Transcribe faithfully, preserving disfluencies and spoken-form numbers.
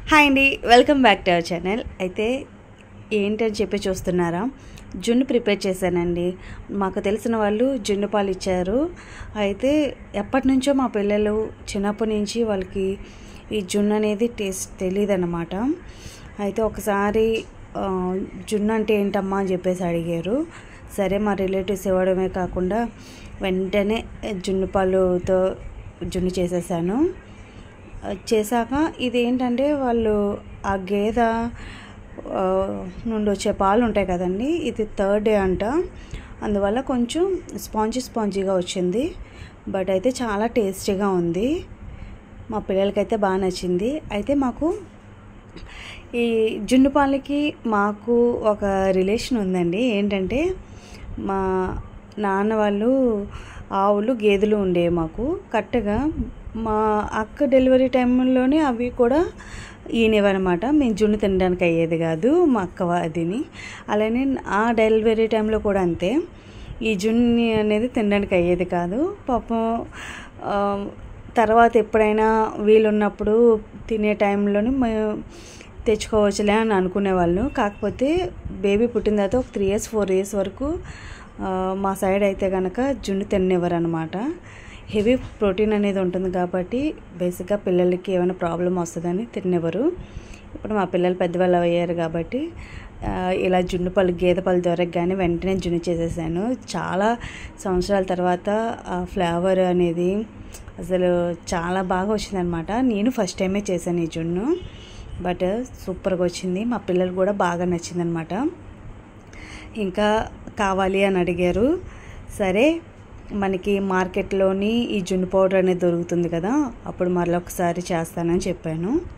Hi అండి, welcome back to our channel. అయితే ఏంటని చెప్పి చూస్తున్నారా, జున్ను ప్రిపేర్ చేశానండి. మాకు తెలిసిన వాళ్ళు జున్ను పాలు ఇచ్చారు. అయితే ఎప్పటి నుంచో మా పిల్లలు చిన్నప్పటి నుంచి వాళ్ళకి ఈ జున్ను అనేది టేస్ట్ తెలియదు అన్నమాట. అయితే ఒకసారి జున్ను అంటే ఏంటమ్మా అని చెప్పేసి అడిగారు. సరే, మా రిలేటివ్స్ ఇవ్వడమే కాకుండా వెంటనే జున్ను పాలుతో జున్ను చేసేసాను. చేశాక ఇది ఏంటంటే వాళ్ళు ఆ గేదె నుండి వచ్చే పాలు ఉంటాయి కదండి, ఇది థర్డ్ డే అంట. అందువల్ల కొంచెం స్పాంజీ స్పాంజీగా వచ్చింది. బట్ అయితే చాలా టేస్టీగా ఉంది. మా పిల్లలకైతే బాగా నచ్చింది. అయితే మాకు ఈ జున్ను పాలకి మాకు ఒక రిలేషన్ ఉందండి. ఏంటంటే మా నాన్న వాళ్ళు ఆవులు గేదెలు ఉండేవి మాకు. కరెక్ట్గా మా అక్క డెలివరీ టైంలోనే అవి కూడా ఈనేవన్నమాట. మేము జున్ను తినడానికి అయ్యేది కాదు మా అక్క అదిని. అలానే ఆ డెలివరీ టైంలో కూడా అంతే, ఈ జున్ను అనేది తినడానికి అయ్యేది కాదు. పాపం తర్వాత ఎప్పుడైనా వీలున్నప్పుడు తినే టైంలోనే మేము తెచ్చుకోవచ్చులే అని అనుకునేవాళ్ళు. కాకపోతే బేబీ పుట్టిన తర్వాత ఒక త్రీ ఇయర్స్ ఫోర్ ఇయర్స్ వరకు మా సైడ్ అయితే కనుక జున్ను తినేవారు అనమాట. హెవీ ప్రోటీన్ అనేది ఉంటుంది కాబట్టి బేసిక్గా పిల్లలకి ఏమైనా ప్రాబ్లం వస్తుందని తినేవారు. ఇప్పుడు మా పిల్లలు పెద్దవాళ్ళు అయ్యారు కాబట్టి ఇలా జున్ను పళ్ళు గేదె పళ్ళు దొరకగానే వెంటనే జున్ను చేసేసాను. చాలా సంవత్సరాల తర్వాత ఆ ఫ్లేవర్ అనేది అసలు చాలా బాగా వచ్చిందనమాట. నేను ఫస్ట్ టైమే చేశాను ఈ జున్ను, బట్ సూపర్గా వచ్చింది. మా పిల్లలు కూడా బాగా నచ్చిందనమాట. ఇంకా కావాలి అని అడిగారు. సరే, మనకి మార్కెట్లోని ఈ జున్ను పౌడర్ అనేది దొరుకుతుంది కదా, అప్పుడు మరొకసారి చేస్తానని చెప్పాను.